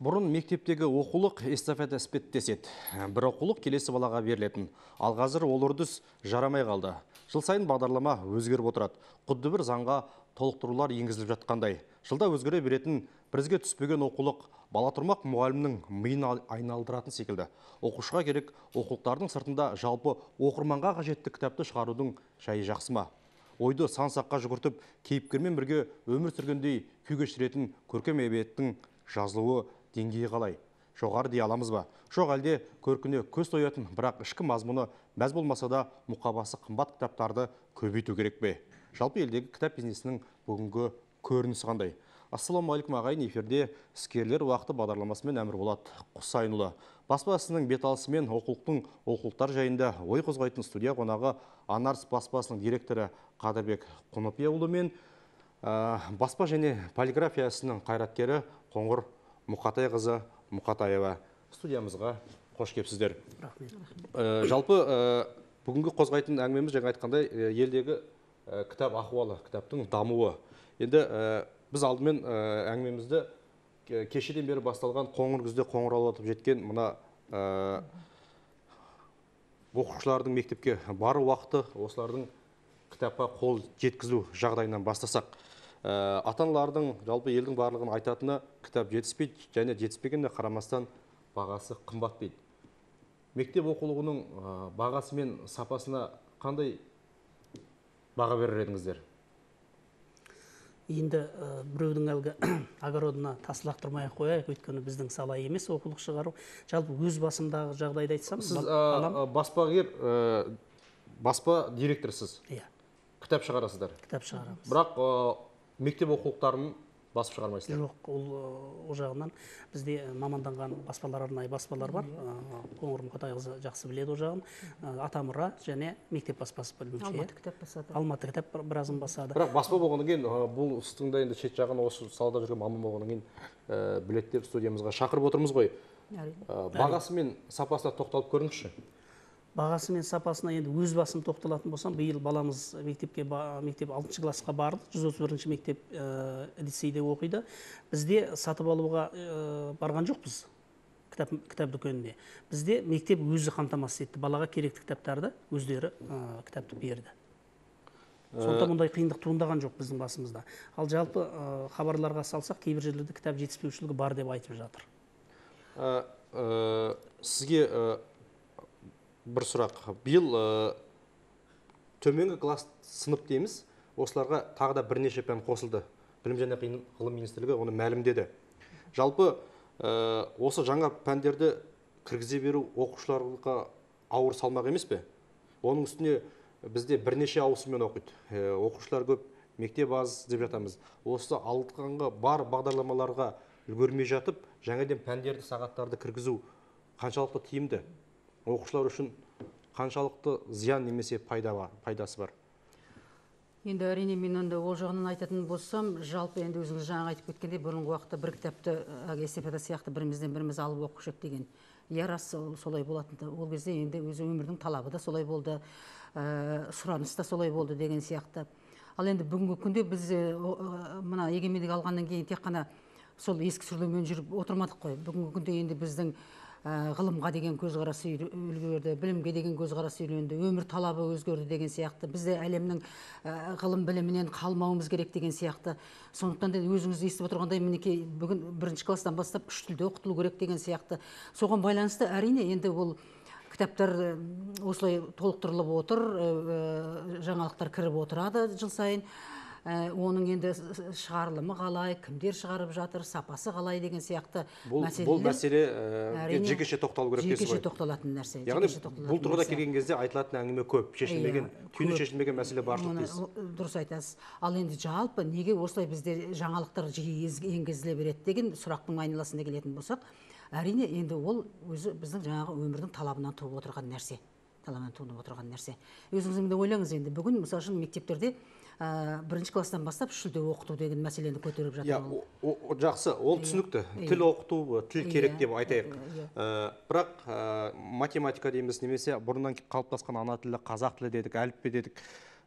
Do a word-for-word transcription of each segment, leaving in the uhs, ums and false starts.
Бұрын мектептегі оқулық эстафета іспеттеседі. Бір оқулық келесі балаға берілетін. Ал қазір ол үрдіс жарамай қалды. Жыл сайын бағдарлама өзгеріп отырады. Құдды бір заңға толықтырулар енгізіліп жатқандай. Жылда өзгере беретін бізге түспеген оқулық бала тұрмақ мұғалімнің миын айналдыратын секілді. Оқушыға керек оқулықтардың сыртында жалпы оқырманға қажетті кітапты шығарудың жайы жақсы ма? Ойды сан-саққа жүгіртіп, кейіпкермен бірге өмір сүргендей күй кешіретін көркем әдебиеттің жазылуы деңгейі қалай? Жоғары дей аламыз ба? Жоқ әлде көркіне көз тоятын, бірақ ішкі мазмұны мәз болмаса да мұқабасы қымбат кітаптарды көбейту керек пе? Жалпы елдегі кітап бизнесінің бүгінгі көрінісі қандай? Ассалаумағалейкум ағайын, эфирде іскерлер уақыты бағдарламасымен Әмірболат Құсайынұлы. Баспасының беталысымен оқулықтың оқулықтар жайында ой қозғайтын студия қонағы Анарс баспасының директоры Қадырбек Құнапияұлы мен баспа және полиграфиясының қайраткері Қоңыр Мұқатайқызы Мұқатаева студиямызға қош келіпсіздер. Жалпы бүгінгі қозғайтын әңгімеміз жаңа айтқандай елдегі кітап ахуалы, кітаптың дамуы. Енді біз алдымен әңгімемізді кешеден бері басталған қоңыр күзде қоңыраулатып жеткен мына оқушылардың мектепке бару уақыты, осылардың кітапқа қол жеткізу жағдайынан бастасақ. Ата-аналардың, жалпы елдің барлығын айтатыны кітап жетіспейді, және жетіспегеніне қарамастан бағасы қымбат дейді. Мектеп оқулығының бағасы мен сапасына қандай баға берер едіңіздер? Енді біреудің әлгі огородына тас лақтырмай қояйық, өйткені біздің сала емес оқулық шығару. Жалпы өз басымдағы жағдайды айтсам, сіз баспагер, баспа директорсыз. Иә. Кітап шығарасыздар. Кітап шығарамыз. Бірақ мектеп оқулықтарын басып шығармайсыздар. Жоқ, ол жағынан бізде маманданған баспалар, арнайы баспалар бар. Қоңыр Мұқатайқызы жақсы біледі о жағын. Атамұра және мектеп баспасы бөлімше. Алматы кітап басады. Алматы кітап біразын басады. Бірақ баспа болғаннан кейін бұл істің да енді шет жағын осы салада жүрген маман болғаннан кейін біледі деп студиямызға шақырып отырмыз ғой. Бағасы мен сапасына тоқталып көріңізші. Бағасы мен сапасына енді өз басым тоқталатын болсам, биыл баламыз мектепке мектеп алтыншы классқа барды, жүз отыз бірінші мектеп лицейде оқиды. Бізде сатып алуға барған жоқпыз кітап кітап дүкеніне. Бізде мектеп өзі қамтамасыз етті. Балаға керекті кітаптарды өздері кітапты берді. Сондықтан мұндай қиындық туындаған жоқ біздің басымызда. Ал жалпы хабарларға салсақ, кейбір жерлерде кітап жетіспеушілігі бар деп айтып жатыр. Сізге бір сұрақ. Биыл төменгі класс сынып дейміз, осыларға тағы да бірнеше пән қосылды. Білім және ғылым министрлігі оны мәлімдеді. Жалпы осы жаңа пәндерді кіргізе беру оқушыларға ауыр салмақ емес пе? Оның үстіне бізде бірнеше ауысыммен оқиды. Оқушылар көп, мектеп аз деп жатамыз. Осы алдыңғы бар бағдарламаларға үлгермей жатып, жаңадан пәндерді, сағаттарды кіргізу қаншалықты тиімді? Оқушылар үшін қаншалықты зиян немесе пайдасы бар? Енді әрине мен онда ол жағынан айтатын болсам, жалпы енді өзіңіз жаңа айтып кеткенде бұрынғы уақытта бір кітапты эстафета сияқты бірімізден біріміз алып оқушы едік деген. Иә, рас солай болатын. Ол кезде енді өзі өмірдің талабы да солай болды, сұраныс та солай болды деген сияқты. Ал енді бүгінгі күнде біз мына егемендік алғаннан кейін тек қана сол ескі сүрлеумен жүріп отырмадық қой. Бүгінгі күнде енді біздің ғылымға деген көзқарасы өзгерді, білімге деген көзқарасы үйренді, өмір талабы өзгерді деген сияқты. Бізде әлемнің ғылым білімінен қалмауымыз керек деген сияқты. Сондықтан да өзіңіз естіп отырғандай, мінекей бүгін бірінші класстан бастап үш тілде оқытылу керек деген сияқты. Соған байланысты әрине енді ол кітаптар осылай толықтырылып отыр, жаңалықтар кіріп отырады жыл сайын. Оның енді шығарылымы қалай, кімдер шығарып жатыр, сапасы қалай деген сияқты мәселелер. Бұл мәселе жекеше тоқталу керек дейсіз ғой? Жекеше тоқталатын нәрсе. Яғни бұл тұрғыда келген кезде айтылатын әңгіме көп, шешілмеген, түйіні шешілмеген мәселе бар жоқ дейсіз. Дұрыс айтасыз. Ал енді жалпы неге осылай бізде жаңалықтар жиі енгізіле береді деген сұрақтың айналасында келетін болсақ, әрине енді ол өзі біздің жаңағы өмірдің талабынан туып отырған нәрсе. Талабынан туып отырған нәрсе. Өзіңіз ойлаңыз енді бүгін мысалы үшін мектептерде бірінші класстан бастап үш тілде оқыту деген мәселені көтеріп жатыр. Жақсы, ол түсінікті. Тіл оқыту, тіл керек деп айтайық. Бірақ математика дейміз, немесе бұрыннан қалыптасқан ана тілі, қазақ тілі дедік, әліппе дедік.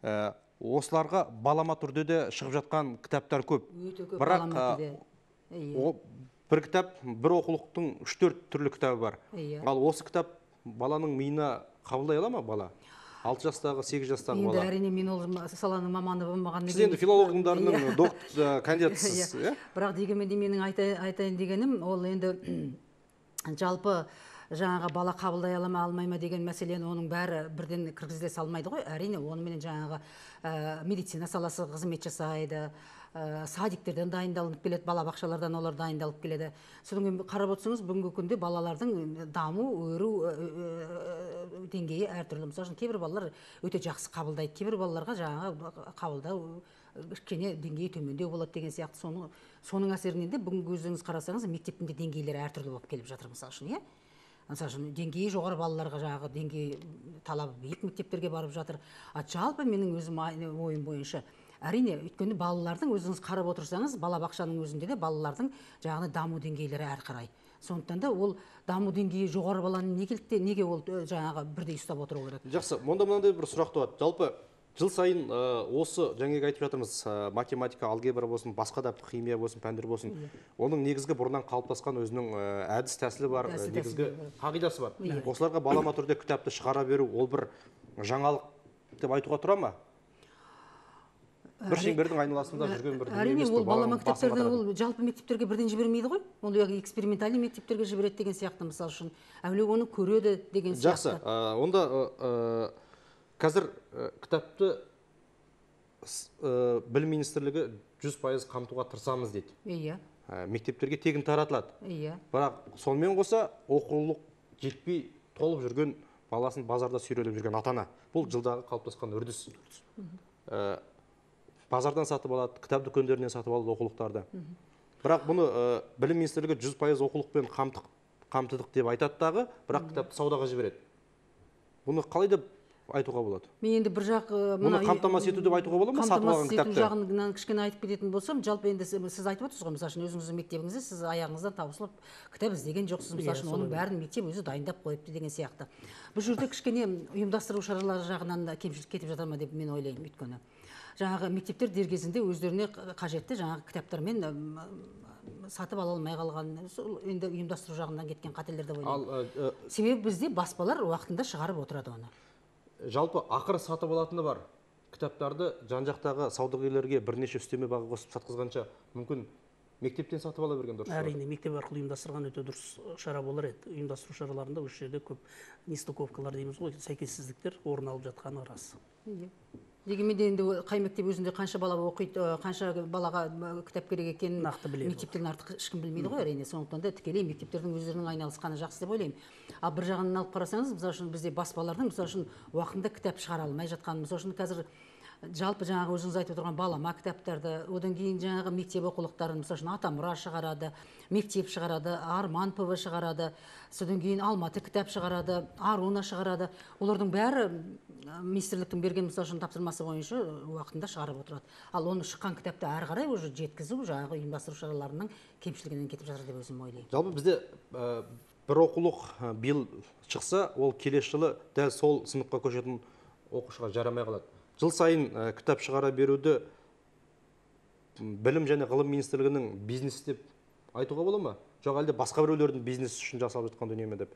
Осыларға балама түрде де шығып жатқан кітаптар көп. Бірақ бір кітап, бір оқулықтың үш төрт түрлі кітабы бар. Иә. Ал осы кітап баланың миына қабылдай ала ма бала? алты жастағы, сегіз жастағы Енді бала. әрине мен ол саланың маманы болмағаннан Сіз енді филолог ғылымдарының доктор кандидатысыз, иә? Бірақ дегенмен де менің айтайын дегенім, ол енді жалпы жаңағы бала қабылдай ала ма алмай ма деген мәселені оның бәрі бірден кіргізіле салмайды ғой. Әрине онымен жаңағы медицина саласы қызмет жасайды, садиктерден дайындалып келеді, балабақшалардан олар дайындалып келеді. Содан кейін қарап отырсаңыз, бүгінгі күнде балалардың даму, өру деңгейі әртүрлі. Мысалы үшін кейбір балалар өте жақсы қабылдайды, кейбір балаларға жаңағы қабылдау кішкене деңгейі төмендеу болады деген сияқты. Соның соның әсерінен де бүгінгі өзіңіз қарасаңыз, мектептің де деңгейлері әртүрлі болып келіп жатыр, мысалы үшін, иә? Мысалы үшін деңгейі жоғары балаларға жаңағы деңгей талабы биік мектептерге барып жатыр. А жалпы менің өзім ойым бойынша әрине, өйткені балалардың өзіңіз қарап отырсаңыз, балабақшаның өзінде де балалардың жаңағы даму деңгейлері әрқарай. Сондықтан да ол даму деңгейі жоғары баланы неге неге ол жаңағы бірдей ұстап отыру керек? Жақсы, мұнда мынандай бір сұрақ туады. Жалпы жыл сайын осы жаңағы айтып жатырмыз, математика, алгебра болсын, басқа да химия болсын, пәндер болсын, оның негізгі бұрыннан қалыптасқан өзінің әдіс тәсілі бар, негізгі қағидасы бар. Осыларға балама түрде кітапты шығара беру, ол бір жаңалық деп айтуға тұра ма? Бір шеңбердің айналасында жүрген бір дүние емес пе? Әрине, ол балама кітаптарды ол жалпы мектептерге бірден жібермейді ғой. Ол яғни экспериментальный мектептерге жібереді деген сияқты, мысалы үшін. Әуелі оны көреді деген сияқты. Жақсы, онда қазір кітапты білім министрлігі жүз пайыз қамтуға тырысамыз дейді. Иә. Мектептерге тегін таратылады. Иә. Бірақ сонымен қоса оқулық жетпей толып жүрген баласын базарда сүйрелеп жүрген ата-ана. Бұл жылдағы қалыптасқан үрдіс. Базардан сатып алады, кітап дүкендерінен сатып алады оқулықтарды. Бірақ бұны білім министрлігі жүз пайыз оқулықпен қамтыдық деп айтады дағы, бірақ кітапты саудаға жібереді. Бұны қалай деп айтуға болады? Мен енді бір жақ мұны қамтамасыз ету деп айтуға болады ма, сатып алған кітапты? Қамтамасыз ету жағынан кішкене айтып кететін болсам, жалпы енді сіз айтып отырсыз ғой, мысалы үшін өзіңіздің мектебіңізде сіз аяғыңыздан табысылып кітап іздеген жоқсыз, мысалы үшін оның бәрін мектеп өзі дайындап қойыпты деген сияқты. Бұл жерде кішкене ұйымдастыру шаралары жағынан кемшілік кетіп жатыр ма деп мен ойлаймын. Өйткені жаңағы мектептер дер кезінде өздеріне қажетті жаңағы кітаптармен сатып ала алмай қалған, енді ұйымдастыру жағынан кеткен қателер деп ойлаймын. Себебі бізде баспалар уақытында шығарып отырады оны. Жалпы ақыры сатып алатыны бар. Кітаптарды жан-жақтағы саудагерлерге бірнеше үстеме баға қосып сатқызғанша мүмкін мектептен сатып ала берген дұрыс. Әрине, мектеп арқылы ұйымдастырған өте дұрыс шара болар еді. Ұйымдастыру шараларында осы жерде көп нестыковкалар дейміз ғой, сәйкессіздіктер орын алып жатқаны рас. Дегенмен де енді қай мектеп өзінде қанша бала оқиды, қанша балаға кітап керек екенін нақты біледі. Мектептен артық ешкім білмейді ғой, әрине. Сондықтан да тікелей мектептердің өздерінің айналысқаны жақсы деп ойлаймын. Ал бір жағынан алып қарасаңыз, мысалы үшін бізде баспалардың мысалы үшін уақытында кітап шығара алмай жатқаны, мысалы үшін қазір жалпы жаңағы өзіңіз айтып отырған балама кітаптарды, одан кейін жаңағы мектеп оқулықтарын, мысалы үшін Атамұра шығарады, мектеп шығарады, Арман ПВ шығарады, содан кейін Алматы кітап шығарады, Аруна шығарады. Олардың бәрі министрліктің берген мысалы үшін тапсырмасы бойынша уақытында шығарып отырады. Ал оны шыққан кітапты әрі қарай уже жеткізу жаңағы ұйымдастыру шараларының кемшілігінен кетіп жатыр деп өзім ойлаймын. Жалпы бізде бір оқулық биыл шықса, ол келесі жылы дәл сол сыныпқа көшетін оқушыға жарамай қалады. Жыл сайын кітап шығара беруді білім және ғылым министрлігінің бизнес деп айтуға бола ма? Жоқ, әлде басқа біреулердің бизнес үшін жасалып жатқан дүние ме деп?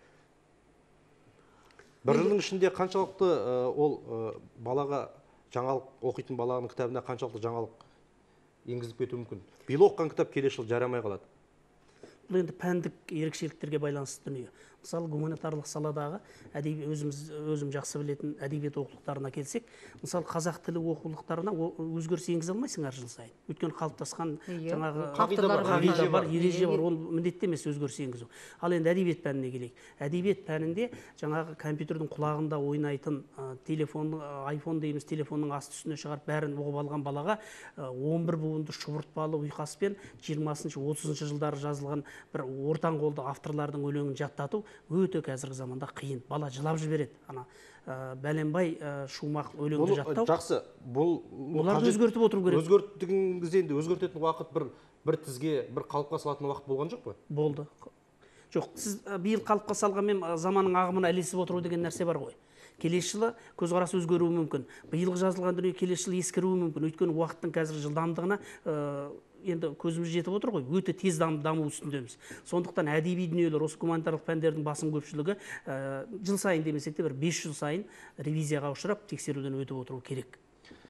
Бір жылдың ішінде қаншалықты ол балаға жаңалық, оқитын баланың кітабына қаншалықты жаңалық енгізіліп кетуі мүмкін? Биыл оқыған кітап келесі жылы жарамай қалады. Бұл енді пәндік ерекшеліктерге байланысты дүние. Мысалы, гуманитарлық саладағы әдеби өзіміз өзім жақсы білетін әдебиет оқулықтарына келсек, мысалы қазақ тілі оқулықтарына өзгеріс енгізе алмайсың әр жыл сайын. Өйткені қалыптасқан жаңағы қағида бар, ереже бар, ол міндетті емес өзгеріс енгізу. Ал енді әдебиет пәніне келейік. Әдебиет пәнінде жаңағы компьютердің құлағында ойнайтын телефон, айфон дейміз, телефонның асты үстіне шығарып бәрін оқып алған балаға он бір буынды шұбыртпалы ұйқаспен жиырмасыншы отызыншы жылдары жазылған бір ортан қолды авторлардың өлеңін жаттату өте қазіргі заманда қиын. Бала жылап жібереді. Ана бәленбай шумақ өлеңді жаттау. Жақсы, бұл оларды өзгертіп отыру керек. Өзгертігіңізде енді өзгертетін уақыт бір бір тізге, бір қалыпқа салатын уақыт болған жоқ па? Болды. Жоқ, сіз биыл қалыпқа салғанмен заманның ағымына ілесіп отыру деген нәрсе бар ғой. Келесі жылы көзқарас өзгеруі мүмкін. Биылғы жазылған дүние келесі жылы ескіруі мүмкін. Өйткені уақыттың қазір жылдамдығына енді көзіміз жетіп отыр ғой, өте тез даму үстіндеміз. Сондықтан әдеби дүниелер, осы гуманитарлық пәндердің басым көпшілігі жыл сайын демесек те бір бес жыл сайын ревизияға ұшырап тексеруден өтіп отыру керек.